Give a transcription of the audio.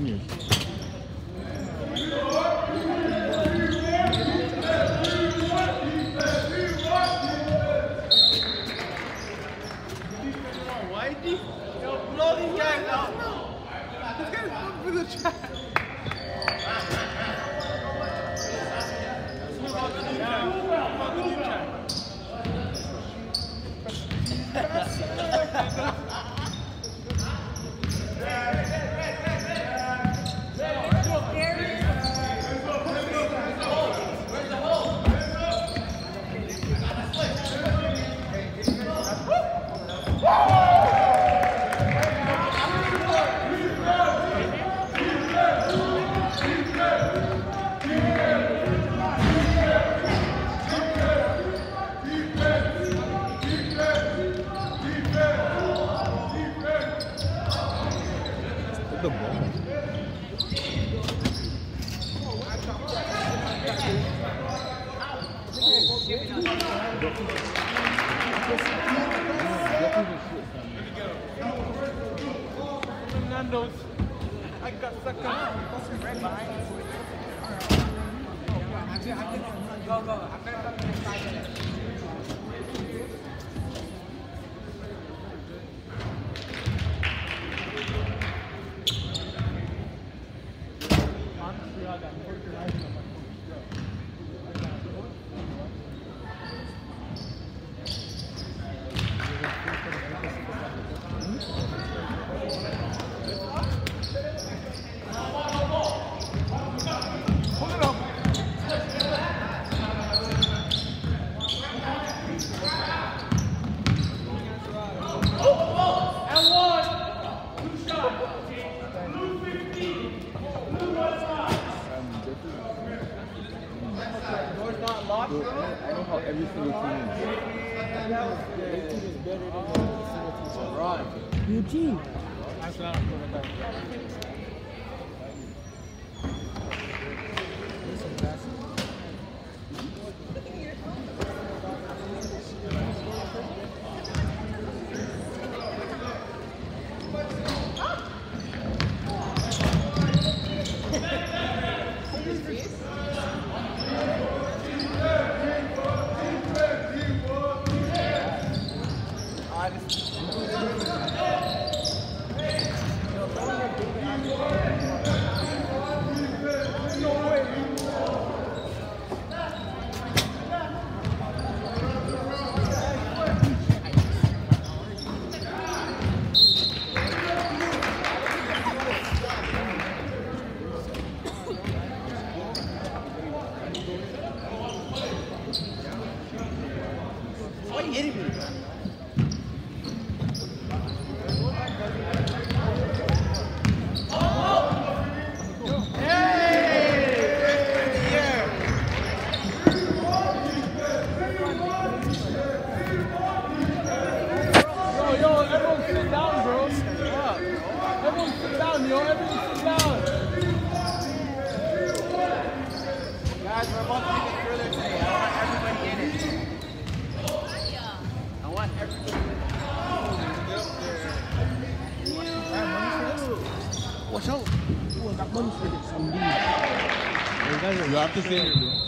juniors. Blow these guys out. This guy's going for the track. The ball. Nando's. I got stuck on. Go, go. I'm gonna come in 5 minutes. I know how every single team is. Every team is better than every single team. Right. Eugene. That's not You have to say it, bro.